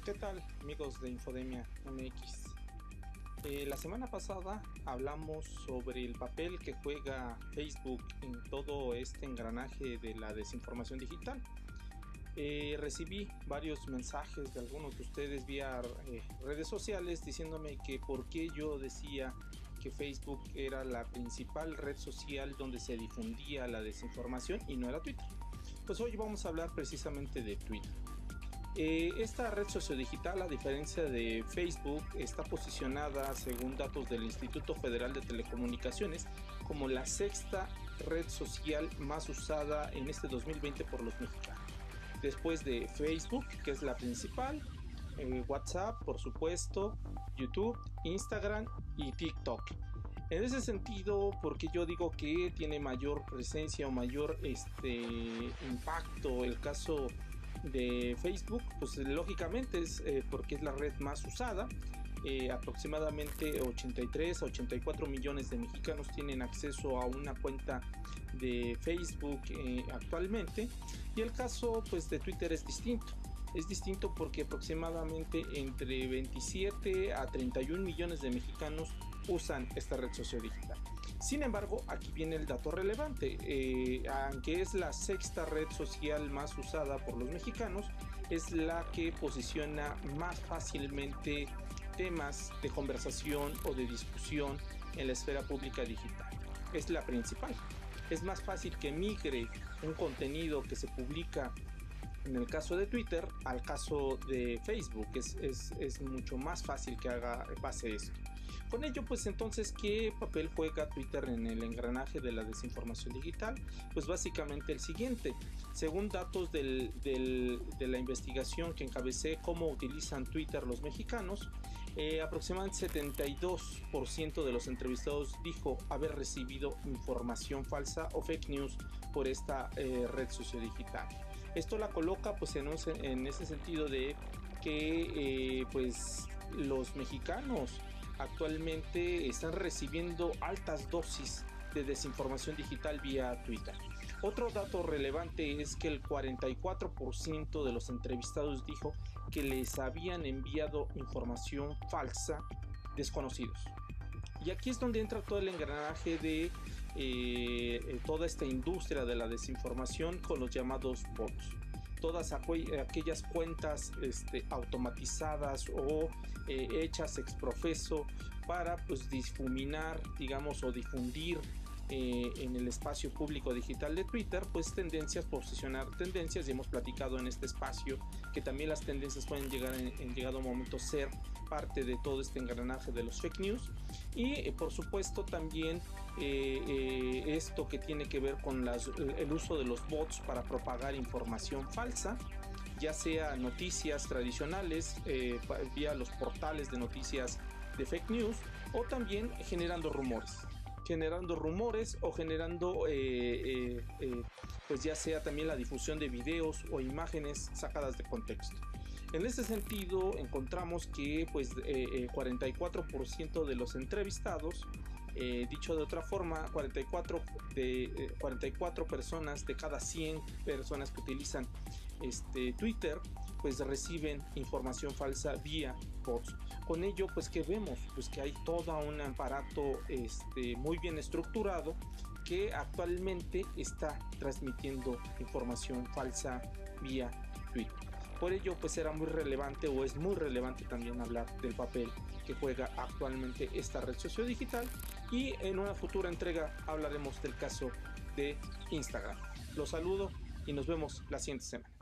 ¿Qué tal, amigos de Infodemia MX? La semana pasada hablamos sobre el papel que juega Facebook en todo este engranaje de la desinformación digital. Recibí varios mensajes de algunos de ustedes vía redes sociales diciéndome que por qué yo decía que Facebook era la principal red social donde se difundía la desinformación y no era Twitter. Pues hoy vamos a hablar precisamente de Twitter. Esta red sociodigital, a diferencia de Facebook, está posicionada, según datos del Instituto Federal de Telecomunicaciones, como la sexta red social más usada en este 2020 por los mexicanos. Después de Facebook, que es la principal, WhatsApp, por supuesto, YouTube, Instagram y TikTok. En ese sentido, porque yo digo que tiene mayor presencia o mayor impacto el caso de Facebook, pues lógicamente es porque es la red más usada. Aproximadamente 83 a 84 millones de mexicanos tienen acceso a una cuenta de Facebook actualmente, y el caso pues de Twitter es distinto porque aproximadamente entre 27 a 31 millones de mexicanos usan esta red sociodigital. Sin embargo, aquí viene el dato relevante. Aunque es la sexta red social más usada por los mexicanos, es la que posiciona más fácilmente temas de conversación o de discusión en la esfera pública digital. Es la principal. Es más fácil que migre un contenido que se publica en el caso de Twitter al caso de Facebook. Es mucho más fácil que pase esto. Con ello, pues entonces, ¿qué papel juega Twitter en el engranaje de la desinformación digital? Pues básicamente el siguiente. Según datos de la investigación que encabecé, cómo utilizan Twitter los mexicanos, aproximadamente 72% de los entrevistados dijo haber recibido información falsa o fake news por esta red sociodigital. Esto la coloca pues en ese sentido de que pues los mexicanos actualmente están recibiendo altas dosis de desinformación digital vía Twitter. Otro dato relevante es que el 44% de los entrevistados dijo que les habían enviado información falsa desconocidos. Y aquí es donde entra todo el engranaje de toda esta industria de la desinformación con los llamados bots. Todas aquellas cuentas automatizadas o hechas ex profeso para pues difuminar, digamos, o difundir en el espacio público digital de Twitter, pues posicionar tendencias, y hemos platicado en este espacio que también las tendencias pueden llegar en llegado momento ser parte de todo este engranaje de los fake news. Y por supuesto también esto que tiene que ver con el uso de los bots para propagar información falsa, ya sea noticias tradicionales vía los portales de noticias de fake news, o también generando rumores o generando pues ya sea también la difusión de videos o imágenes sacadas de contexto. En ese sentido encontramos que pues 44% de los entrevistados, dicho de otra forma, 44 personas de cada 100 personas que utilizan Twitter pues reciben información falsa vía bots. Con ello pues que vemos pues que hay todo un aparato muy bien estructurado que actualmente está transmitiendo información falsa vía Twitter. Por ello pues era muy relevante, o es muy relevante también, hablar del papel que juega actualmente esta red sociodigital, y en una futura entrega hablaremos del caso de Instagram. Los saludo y nos vemos la siguiente semana.